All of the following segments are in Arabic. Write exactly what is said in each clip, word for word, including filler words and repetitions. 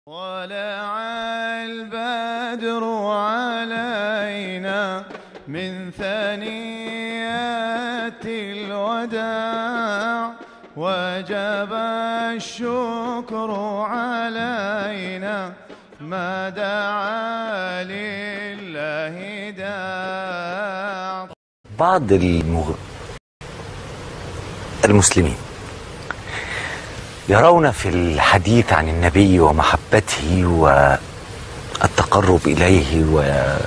طلع البدر علينا من ثنيات الوداع وجب الشكر علينا ما دعا لله داع. بعض المغ... المسلمين يرون في الحديث عن النبي ومحبته والتقرب إليه و...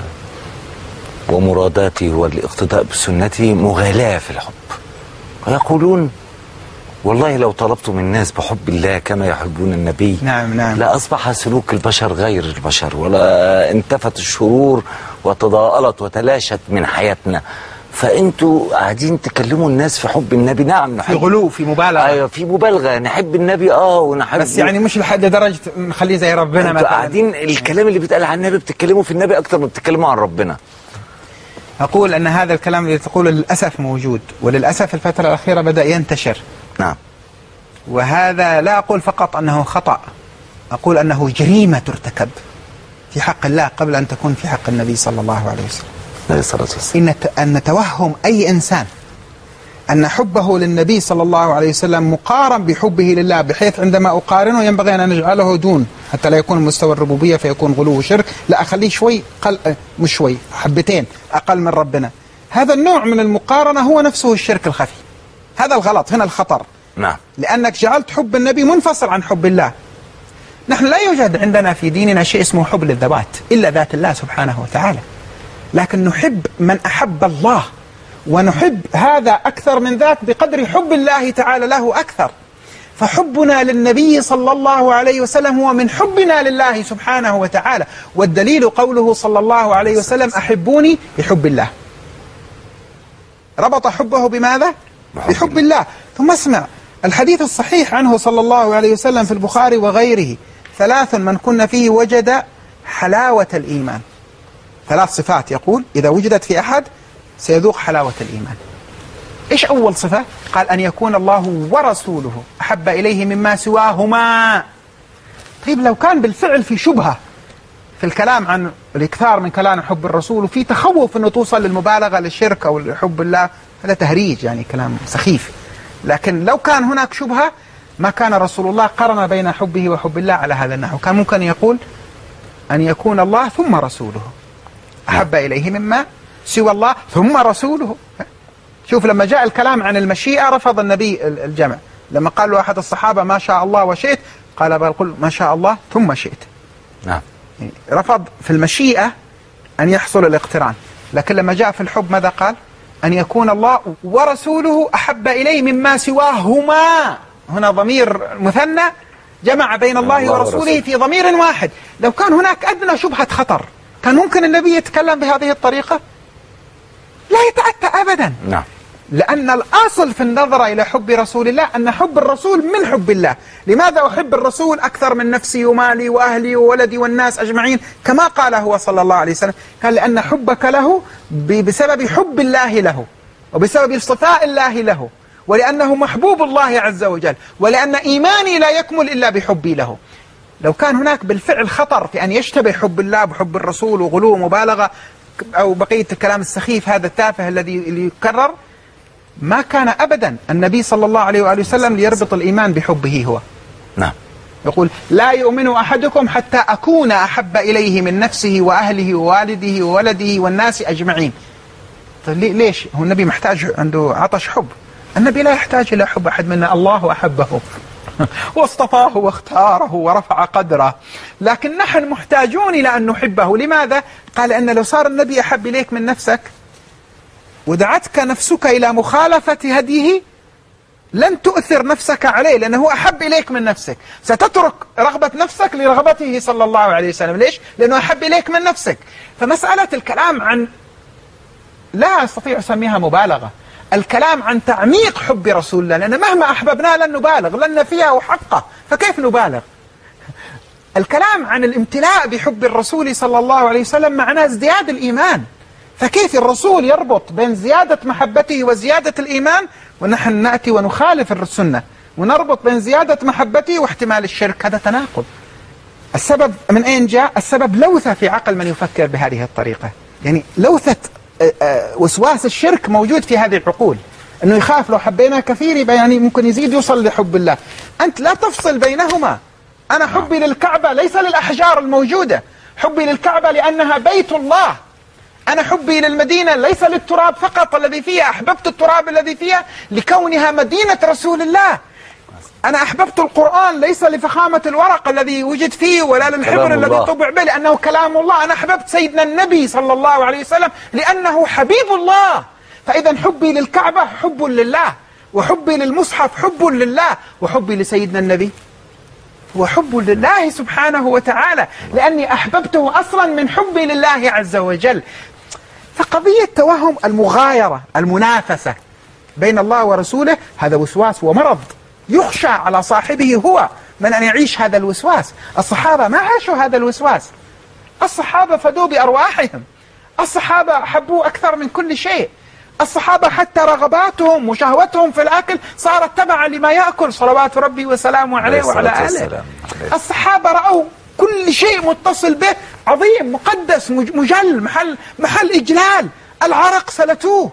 ومراداته والاقتداء بسنته مغالاة في الحب، ويقولون والله لو طلبتم الناس بحب الله كما يحبون النبي نعم نعم لا أصبح سلوك البشر غير البشر، ولا انتفت الشرور وتضاءلت وتلاشت من حياتنا. فأنتوا قاعدين تكلموا الناس في حب النبي. نعم نحب، في غلو، في مبالغة. أيوة في مبالغة، نحب النبي اه ونحب، بس يعني مش لحد درجة نخليه زي ربنا مثلا. قاعدين الكلام اللي بيتقال عن النبي بتتكلموا في النبي أكتر ما بتتكلموا عن ربنا. أقول أن هذا الكلام اللي تقوله للأسف موجود، وللأسف الفترة الأخيرة بدأ ينتشر. نعم. وهذا لا أقول فقط أنه خطأ، أقول أنه جريمة ترتكب في حق الله قبل أن تكون في حق النبي صلى الله عليه وسلم. عليه الصلاة والسلام. إن أن توهم أي إنسان أن حبه للنبي صلى الله عليه وسلم مقارن بحبه لله، بحيث عندما أقارنه ينبغي أن نجعله دون حتى لا يكون مستوى الربوبية فيكون غلو وشرك، لا أخليه شوي قل، مش شوي، حبتين أقل من ربنا. هذا النوع من المقارنة هو نفسه الشرك الخفي. هذا الغلط، هنا الخطر. نعم. لأنك جعلت حب النبي منفصل عن حب الله. نحن لا يوجد عندنا في ديننا شيء اسمه حب للذوات إلا ذات الله سبحانه وتعالى، لكن نحب من أحب الله، ونحب هذا أكثر من ذاك بقدر حب الله تعالى له أكثر. فحبنا للنبي صلى الله عليه وسلم هو من حبنا لله سبحانه وتعالى، والدليل قوله صلى الله عليه وسلم أحبوني بحب الله. ربط حبه بماذا؟ بحب الله. ثم اسمع الحديث الصحيح عنه صلى الله عليه وسلم في البخاري وغيره: ثلاث من كن فيه وجد حلاوة الإيمان. ثلاث صفات يقول إذا وجدت في أحد سيذوق حلاوة الإيمان. إيش أول صفة؟ قال أن يكون الله ورسوله أحب إليه مما سواهما. طيب لو كان بالفعل في شبهة في الكلام عن الإكثار من كلام حب الرسول، وفي تخوف أنه توصل للمبالغة للشرك أو لحب الله، هذا تهريج يعني كلام سخيف. لكن لو كان هناك شبهة ما كان رسول الله قرن بين حبه وحب الله على هذا النحو، كان ممكن يقول أن يكون الله ثم رسوله أحب إليه مما سوى الله ثم رسوله. شوف لما جاء الكلام عن المشيئة رفض النبي الجمع. لما قال له أحد الصحابة ما شاء الله وشئت، قال بل قل ما شاء الله ثم شئت. نعم. رفض في المشيئة أن يحصل الاقتران، لكن لما جاء في الحب ماذا قال؟ أن يكون الله ورسوله أحب إليه مما سواهما. هنا ضمير مثنى جمع بين الله, الله ورسوله في ضمير واحد. لو كان هناك أدنى شبهة خطر كان ممكن النبي يتكلم بهذه الطريقة؟ لا يتأتى أبدا. نعم. لأن الأصل في النظرة إلى حب رسول الله أن حب الرسول من حب الله. لماذا أحب الرسول أكثر من نفسي ومالي وأهلي وولدي والناس أجمعين؟ كما قال هو صلى الله عليه وسلم، قال لأن حبك له بسبب حب الله له، وبسبب اصطفاء الله له، ولأنه محبوب الله عز وجل، ولأن إيماني لا يكمل إلا بحبي له. لو كان هناك بالفعل خطر في أن يشتبه حب الله بحب الرسول وغلو ومبالغة أو بقية الكلام السخيف هذا التافه الذي اللي يكرر، ما كان أبدا النبي صلى الله عليه وآله وسلم ليربط الإيمان بحبه هو. نعم. يقول لا يؤمن أحدكم حتى أكون أحب إليه من نفسه وأهله ووالده وولده والناس أجمعين. طيب ليش؟ هو النبي محتاج، عنده عطش حب؟ النبي لا يحتاج إلى حب أحد منا، الله أحبه واصطفاه واختاره ورفع قدره، لكن نحن محتاجون إلى أن نحبه. لماذا؟ قال أن لو صار النبي أحب إليك من نفسك ودعتك نفسك إلى مخالفة هديه لن تؤثر نفسك عليه، لأنه أحب إليك من نفسك. ستترك رغبة نفسك لرغبته صلى الله عليه وسلم. ليش؟ لأنه أحب إليك من نفسك. فمسألة الكلام عن، لا أستطيع أسميها مبالغة، الكلام عن تعميق حب رسول الله، لأن مهما أحببناه لن نبالغ، لن نفيه حقه، فكيف نبالغ؟ الكلام عن الامتلاء بحب الرسول صلى الله عليه وسلم معناه ازدياد الإيمان، فكيف الرسول يربط بين زيادة محبته وزيادة الإيمان، ونحن نأتي ونخالف السنة ونربط بين زيادة محبته واحتمال الشرك؟ هذا تناقض. السبب من أين جاء؟ السبب لوثة في عقل من يفكر بهذه الطريقة. يعني لوثة وسواس الشرك موجود في هذه العقول، أنه يخاف لو حبينا كثير يبقى يعني ممكن يزيد يوصل لحب الله. أنت لا تفصل بينهما. أنا حبي للكعبة ليس للأحجار الموجودة، حبي للكعبة لأنها بيت الله. أنا حبي للمدينة ليس للتراب فقط الذي فيها، أحببت التراب الذي فيها لكونها مدينة رسول الله. أنا أحببت القرآن ليس لفخامة الورق الذي وجد فيه ولا للحبر الذي طبع به، لأنه كلام الله. أنا أحببت سيدنا النبي صلى الله عليه وسلم لأنه حبيب الله. فإذا حبي للكعبة حب لله، وحبي للمصحف حب لله، وحبي لسيدنا النبي وحب لله سبحانه وتعالى، لأني أحببته أصلا من حبي لله عز وجل. فقضية توهم المغايرة المنافسة بين الله ورسوله هذا وسواس ومرض يخشى على صاحبه هو من أن يعيش هذا الوسواس. الصحابة ما عاشوا هذا الوسواس، الصحابة فدوا بأرواحهم، الصحابة حبوا أكثر من كل شيء، الصحابة حتى رغباتهم وشهوتهم في الأكل صارت تبعا لما يأكل صلوات ربي وسلامه عليه وعلى آله. الصحابة رأوا كل شيء متصل به عظيم مقدس مجل محل, محل إجلال. العرق سلتوه،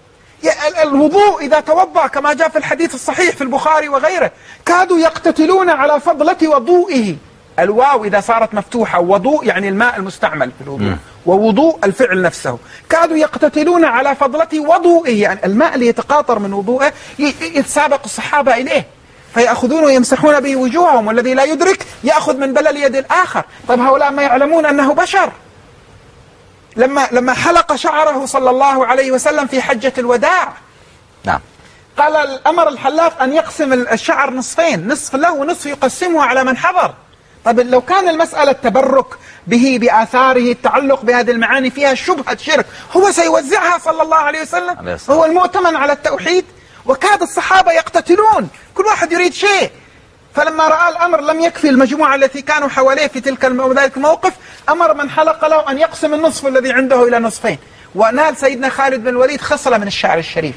الوضوء إذا توضأ كما جاء في الحديث الصحيح في البخاري وغيره كادوا يقتتلون على فضلة وضوئه. الواو إذا صارت مفتوحة، وضوء يعني الماء المستعمل في الوضوء، ووضوء الفعل نفسه، كادوا يقتتلون على فضلة وضوئه، يعني الماء اللي يتقاطر من وضوءه يتسابق الصحابة إليه فيأخذون ويمسحون به وجوههم، والذي لا يدرك يأخذ من بلل يد الآخر. طيب هؤلاء ما يعلمون أنه بشر. لما لما حلق شعره صلى الله عليه وسلم في حجة الوداع، نعم، قال الأمر الحلاق أن يقسم الشعر نصفين، نصف له ونصف يقسمه على من حضر. طيب لو كان المسألة التبرك به بآثاره، التعلق بهذه المعاني فيها شبهة شرك، هو سيوزعها صلى الله عليه وسلم؟ هو المؤتمن على التوحيد. وكاد الصحابة يقتتلون، كل واحد يريد شيء. فلما رأى الأمر لم يكفي المجموعة التي كانوا حواليه في تلك ذلك الموقف، أمر من حلق له أن يقسم النصف الذي عنده إلى نصفين. ونال سيدنا خالد بن الوليد خصلة من الشعر الشريف،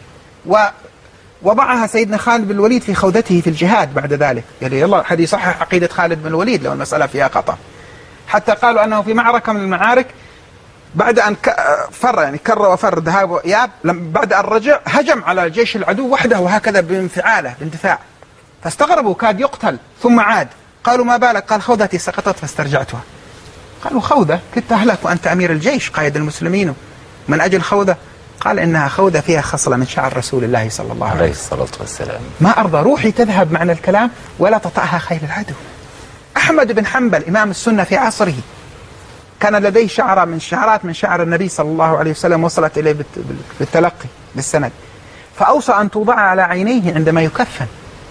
ووضعها سيدنا خالد بن الوليد في خوذته في الجهاد بعد ذلك. يعني يلا حد يصحح عقيدة خالد بن الوليد لو المسألة فيها خطأ. حتى قالوا أنه في معركة من المعارك بعد أن فر، يعني كر وفر ذهاب وإياب، بعد أن رجع هجم على جيش العدو وحده وهكذا بانفعاله باندفاع، فاستغربوا كاد يقتل ثم عاد. قالوا ما بالك؟ قال خوذتي سقطت فاسترجعتها. قالوا خوذة؟ كنت أهلك وأنت أمير الجيش قائد المسلمين من أجل خوذة؟ قال إنها خوذة فيها خصلة من شعر رسول الله صلى الله عليه الصلاة والسلام. ما أرضى روحي تذهب معنى الكلام ولا تطأها خيل العدو. أحمد بن حنبل إمام السنة في عصره كان لديه شعرة من شعرات من شعر النبي صلى الله عليه وسلم وصلت إليه بالتلقي بالسند، فأوصى أن توضع على عينيه عندما يكفن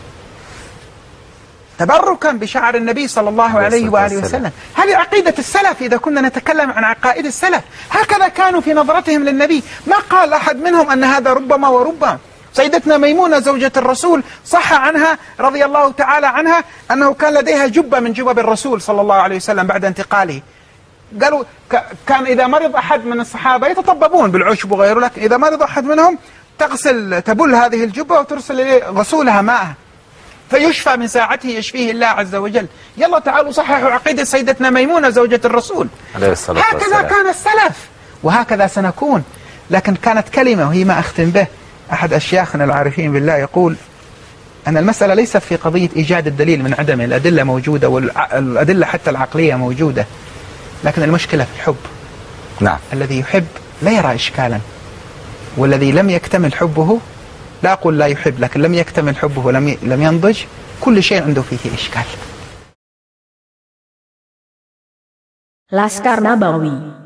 تبركا بشعر النبي صلى الله عليه وآله وسلم. هذه عقيدة السلف. إذا كنا نتكلم عن عقائد السلف هكذا كانوا في نظرتهم للنبي. ما قال أحد منهم أن هذا ربما وربما. سيدتنا ميمونة زوجة الرسول صح عنها رضي الله تعالى عنها أنه كان لديها جبة من جبب الرسول صلى الله عليه وسلم بعد انتقاله. قالوا كان إذا مرض أحد من الصحابة يتطببون بالعشب وغيره، لكن إذا مرض أحد منهم تغسل تبل هذه الجبة وترسل إليه غسولها ماء فيشفى من ساعته يشفيه الله عز وجل. يلا تعالوا صححوا عقيدة سيدتنا ميمونة زوجة الرسول. هكذا كان السلف وهكذا سنكون. لكن كانت كلمة وهي ما أختم به، أحد أشياخنا العارفين بالله يقول أن المسألة ليست في قضية إيجاد الدليل من عدمه، الأدلة موجودة والأدلة حتى العقلية موجودة، لكن المشكلة في الحب. نعم. الذي يحب لا يرى إشكالا، والذي لم يكتمل حبه، لا أقول لا يحب، لكن لم يكتمل حبه ولم لم ينضج، كل شيء عنده فيه إشكال. Laskar Nabawi